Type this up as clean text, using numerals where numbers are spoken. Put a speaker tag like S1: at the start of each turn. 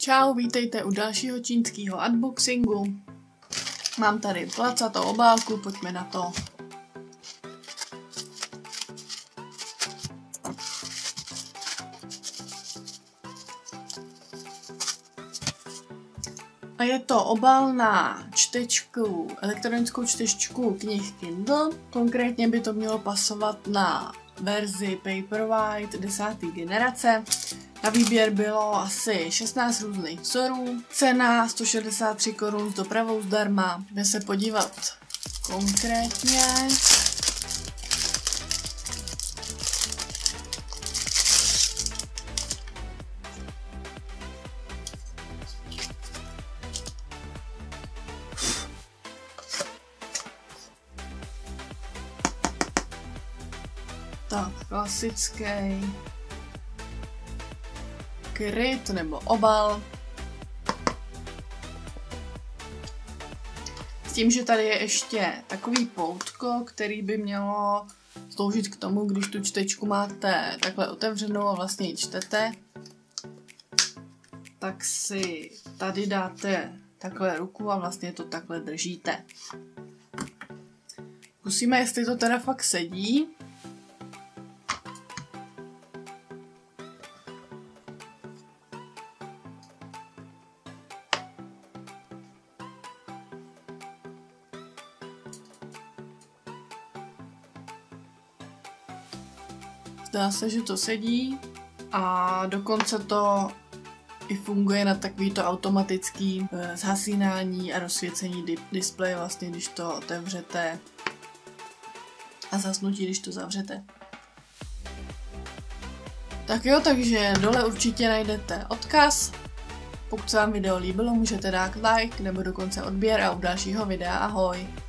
S1: Čau, vítejte u dalšího čínského unboxingu. Mám tady placatou obálku, pojďme na to. A je to obal na čtečku, elektronickou čtečku knih Kindle. Konkrétně by to mělo pasovat na verzi Paperwhite 10. generace. Na výběr bylo asi 16 různých vzorů. Cena 163 korun s dopravou zdarma. Jde se podívat konkrétně. Tak, klasický kryt nebo obal. S tím, že tady je ještě takový poutko, který by mělo sloužit k tomu, když tu čtečku máte takhle otevřenou a vlastně ji čtete, tak si tady dáte takhle ruku a vlastně to takhle držíte. Zkusíme, jestli to teda fakt sedí. Zdá se, že to sedí a dokonce to i funguje na takovýto automatický zhasínání a rozsvícení displeje, vlastně když to otevřete a zasnutí, když to zavřete. Tak jo, takže dole určitě najdete odkaz. Pokud se vám video líbilo, můžete dát like nebo dokonce odběr a u dalšího videa ahoj.